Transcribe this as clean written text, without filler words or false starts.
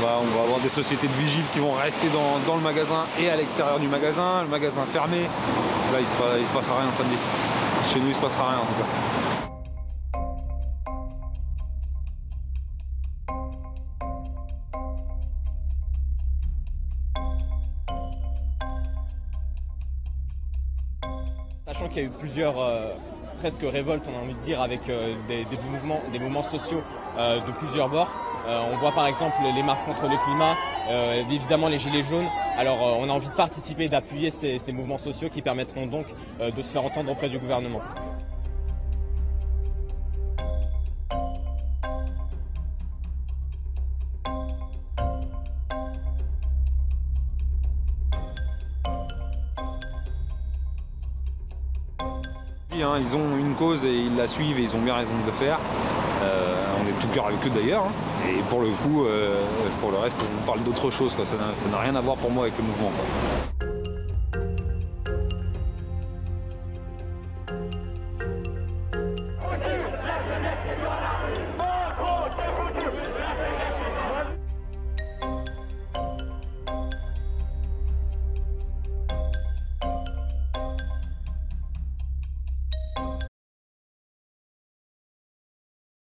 On va avoir des sociétés de vigiles qui vont rester dans le magasin et à l'extérieur du magasin, le magasin fermé. Là, il se passera rien samedi. Chez nous, il se passera rien en tout cas. Sachant qu'il y a eu plusieurs presque révoltes, on a envie de dire, avec des mouvements sociaux de plusieurs bords. On voit par exemple les marches contre le climat, évidemment les gilets jaunes. Alors on a envie de participer, d'appuyer ces mouvements sociaux qui permettront donc de se faire entendre auprès du gouvernement. Ils ont une cause et ils la suivent et ils ont bien raison de le faire. On est tout cœur avec eux d'ailleurs. Et pour le coup, pour le reste, on parle d'autre chose. Ça n'a rien à voir pour moi avec le mouvement.